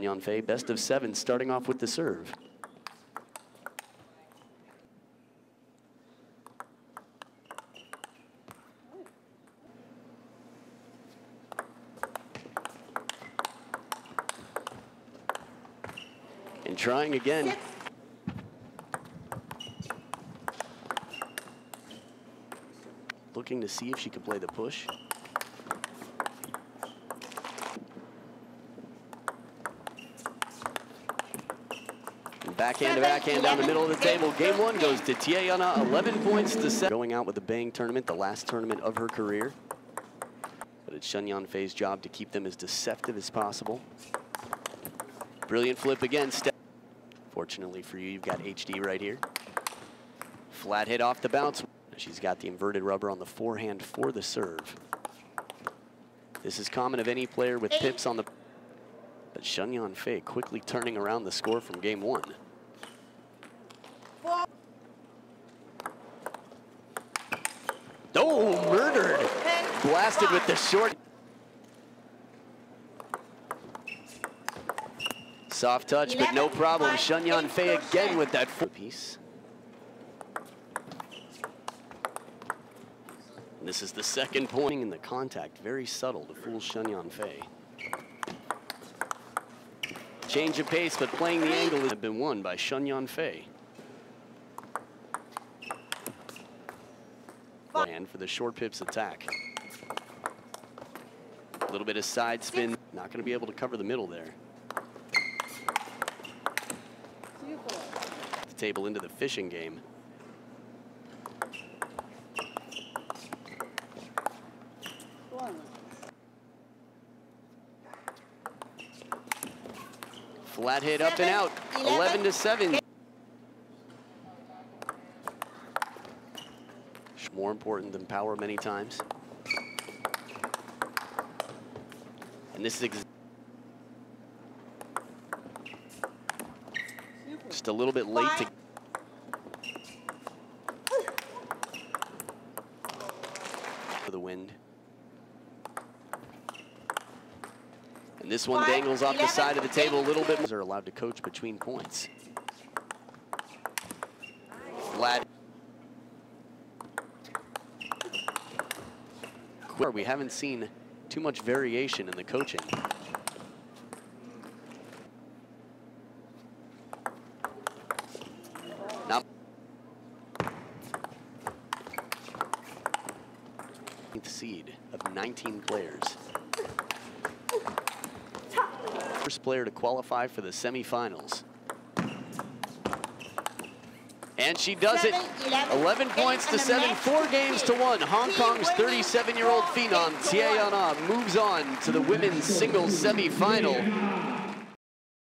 Yanfei, best of 7, starting off with the serve. And trying again. Looking to see if she can play the push. And backhand to backhand down the middle of the table. Game 1 goes to Tie Yana, 11 points to 7. Going out with a bang tournament, the last tournament of her career. But it's Shen Yanfei's job to keep them as deceptive as possible. Brilliant flip again. Fortunately for you, you've got HD right here. Flat hit off the bounce. She's got the inverted rubber on the forehand for the serve. This is common of any player with pips on the... But Shen Yanfei quickly turning around the score from game 1. Oh, murdered! Blasted with the short. Soft touch, but no problem. Shen Yanfei again with that full piece. And this is the second point in the contact. Very subtle to fool Shen Yanfei. Change of pace, but playing the angle has been won by Shen Yanfei. And for the short pips attack. A little bit of side spin. Not going to be able to cover the middle there. The table into the fishing game. Flat hit up and out, 11 to 7. More important than power many times. And this is just a little bit late to for the wind. And this one dangles off the side of the table a little bit. Are allowed to coach between points. Flat. We haven't seen too much variation in the coaching. Now, seed of 19 players. First player to qualify for the semifinals. And she does it. 11 points to 7, 4 games to 1. Hong Kong's 37-year-old phenom, Tie Yana, moves on to the women's singles semifinal.